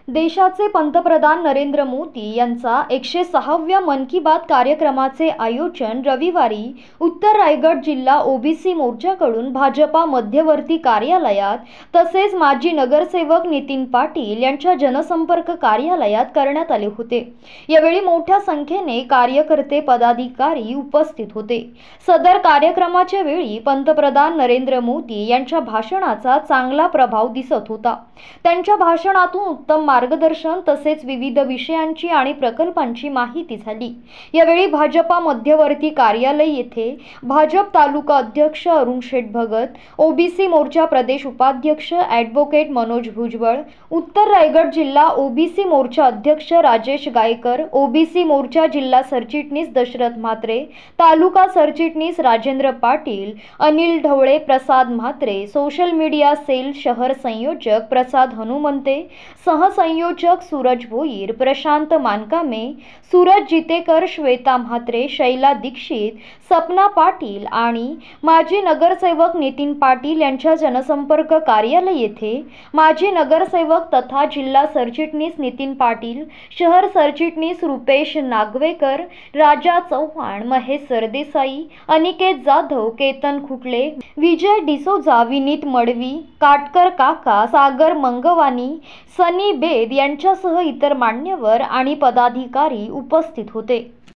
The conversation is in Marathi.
देशाचे पंतप्रधान नरेंद्र मोदी यांचा 106व्या मन की बात कार्यक्रमाचे आयोजन रविवारी उत्तर रायगड जिल्हा ओबीसी मोर्चाकडून भाजपा मध्यवर्ती कार्यालयात तसेच माजी नगरसेवक नितीन पाटील यांच्या जनसंपर्क कार्यालयात करण्यात आले होते। यावेळी मोठ्या संख्येने कार्यकर्ते पदाधिकारी उपस्थित होते। सदर कार्यक्रमाच्या वेळी पंतप्रधान नरेंद्र मोदी यांच्या भाषणाचा चांगला प्रभाव दिसत होता। त्यांच्या भाषणातून उत्तम मार्गदर्शन तसेच विविध विषयांची आणि प्रकल्पांची माहिती झाली। यावेळी भाजपा मध्यवर्ती कार्यालय येथे भाजप तालुका अध्यक्ष अरुण शेठ भगत, ओबीसी मोर्चा प्रदेश उपाध्यक्ष ॲडव्होकेट मनोज भुजबळ, उत्तर रायगड जिल्हा ओबीसी मोर्चा अध्यक्ष राजेश गायकर, ओबीसी मोर्चा जिल्हा सरचिटणीस दशरथ म्हात्रे, तालुका सरचिटणीस Rajendra Patil, Anil Dhavale, Prasad Mhatre, social media cell शहर संयोजक प्रसाद हनुमंते, सहसंयोजक सूरज भोईर, प्रशांत मानकामे, सूरज जितेकर, श्वेता म्हात्रे, शैला दीक्षित, सपना पाटील आणि माजी नगरसेवक नितीन पाटील यांच्या जनसंपर्क कार्यालय येथे माजी नगरसेवक तथा जिल्हा सरचिटणीस नितीन पाटील, शहर सरचिटणीस रुपेश नागवेकर, राजा चव्हाण, महेश सरदेसाई, अनिकेत जाधव, केतन खुटले, विजय डिसोजा, विनीत मडवी, काटकर काका, सागर मंगवानी, सनी बेद यांच्यासह इतर मान्यवर आणि पदाधिकारी उपस्थित होते।